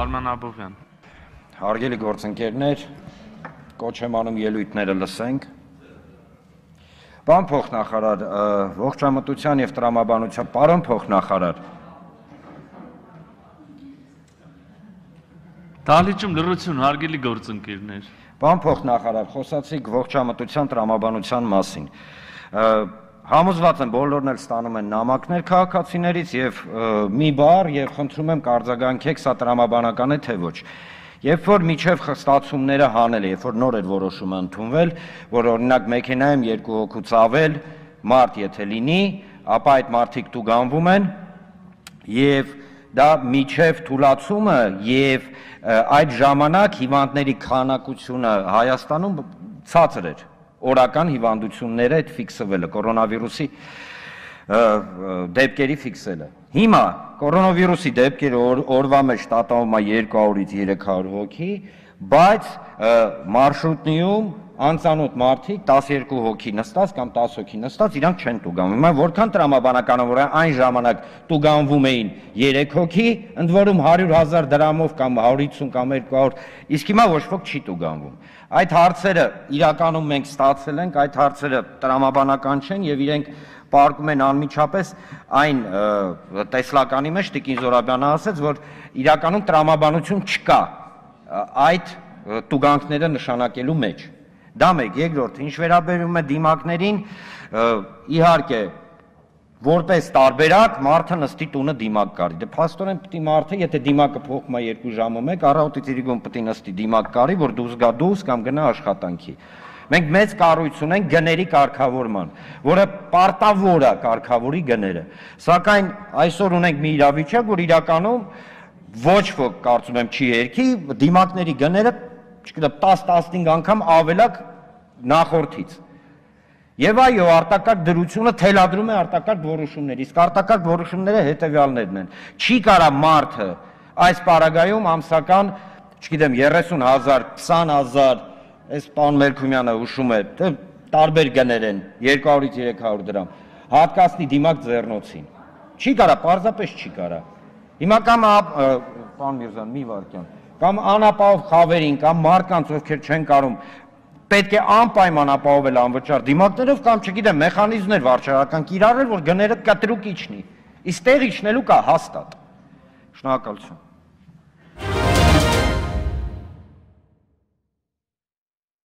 Արման Աբովյան։ Հարգելի գործընկերներ, կոչ եմ անում ելույթները լսենք։ Պարոն փոխնախարար, ողջամտության եւ տրամաբանության, պարոն փոխնախարար։ Դահլիճում լռություն, հարգելի գործընկերներ։ Պարոն փոխնախարար, խոսացիք ողջամտության տրամաբանության մասին։ Համոզված եմ բոլորն էլ ստանում են նամակներ քաղաքացիներից եւ մի բառ եւ խնդրում եմ կարձագանքեք սա տրամաբանական է թե ոչ։ Երբ որ միջև ստացումները հանել է, երբ որ նոր էր որոշումը ընդունվել, որ օրինակ մեքենայում 2 հոգուց ավել մարդ եթե լինի, ապա այդ մարդիկ տուգանվում են եւ դա միջև թուլացումը եւ այդ ժամանակ հիվանդների քանակությունը Հայաստանում ցածր էր։ Օրական հիվանդությունները այդ ֆիքսվելը, կորոնավիրուսի դեպքերի ֆիքսելը։ Հիմա կորոնավիրուսի դեպքերը օրվա մեջ տատանվում է 200-ից 300 հոգի, բայց մարշրուտներում անծանոթ մարդիկ 12 հոգի նստած կամ 10 հոգի նստած իրանք չեն տուգանվում։ Հիմա որքան տրամաբանականավոր է այն ժամանակ տուգանվում էին 3 հոգի, ընդ որում 100,000 դրամով կամ 150 կամ 200, իսկ հիմա ոչ ոք չի տուգանվում։ Այդ հարցերը իրականում մենք ստացել ենք, այդ հարցերը տրամաբանական չեն եւ իրենք պարկում են անմիջապես այն տեսլականի մեջ Տիկին Զորաբյանը ասաց, որ իրականում տրամաբանություն չկա այդ տուգանքները նշանակելու մեջ։ Դա մեկ, երկրորդ, ինչ վերաբերում է դիմակներին, իհարկե որպես տարբերակ մարդը նստի տունը դիմակ կարի։ Դե փաստորեն պիտի մարդը, եթե դիմակը փոխում է 2 ժամը 1, առավոտից իրիկուն պիտի նստի դիմակ կարի, որ դուրս գա դուրս կամ գնա աշխատանքի։ Մենք մեծ կառույց ունենք գների կարգավորման, որը պարտավոր է կարգավորի գները։ Սակայն այսօր ունենք մի իրավիճակ, որ իրականում ոչ ոք կարծում եմ չի երկի, դիմակների գները, չգիտեմ, 10-15 անգամ ավելակ նախորդից։ Եվ այո, արտակարգ դրությունը թելադրում է արտակարգ որոշումներ, իսկ արտակարգ որոշումները հետևյալներն են։ Չի կարա մարդը այս պարագայում ամսական, չգիտեմ, 30,000, 20,000, այս պարոն Մելքումյանը հուշում է, տարբեր գներ են, 200-ից 300 դրամ, հատկացնի դիմակ ձեռնոցին։ Չի կարա, պարզապես չի կարա։ Հիմա կամ պարոն Միրզյան, մի վարքյան, կամ անապահով խավերին, կամ մարդկանց, ովքեր չեն կարում, պետք է անպայման ապահովել անվճար դիմակներով կամ չգիտեմ մեխանիզմներ վարչարական կիրառել, որ գները կտրուկ իջնի։ Իսկ տեղ իջնելու կա հաստատ։ Շնորհակալություն։